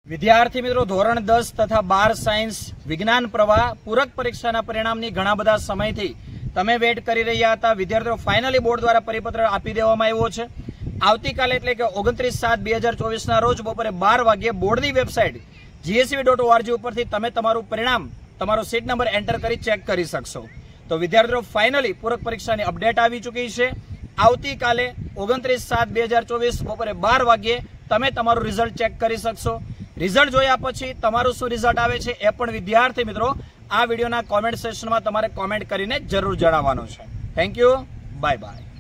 વિદ્યાર્થી મિત્રો ધોરણ 10 તથા 12 સાયન્સ વિજ્ઞાન પ્રવાહ પૂરક પરીક્ષાના પરિણામની ઘણા બધા સમયથી તમે વેટ કરી રહ્યા હતા. વિદ્યાર્થીઓ ફાઇનલી બોર્ડ દ્વારા પરિપત્ર આપી દેવામાં આવ્યો છે. આવતીકાલે એટલે કે 29/7/2024 ના રોજ બપોરે 12 વાગ્યે બોર્ડની વેબસાઇટ gsv.org ઉપરથી તમે તમારું પરિણામ, તમારો સીટ નંબર એન્ટર કરી ચેક કરી શકશો. તો વિદ્યાર્થીઓ ફાઇનલી પૂરક પરીક્ષાની અપડેટ આવી ચૂકી છે. આવતીકાલે 29/7/2024 બપોરે 12 વાગ્યે તમે તમારું રિઝલ્ટ ચેક કરી શકશો. રિઝલ્ટ જોયા પછી તમારું શું રિઝલ્ટ આવે છે એ પણ વિદ્યાર્થી મિત્રો આ વિડીયોના કોમેન્ટ સેક્શનમાં તમારે કોમેન્ટ કરીને જરૂર જણાવવાનું છે. Thank you, bye by.